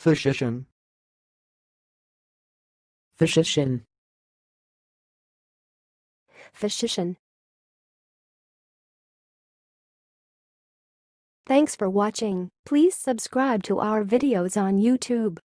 Fasciation. Fasciation. Fasciation. Thanks for watching. Please subscribe to our videos on YouTube.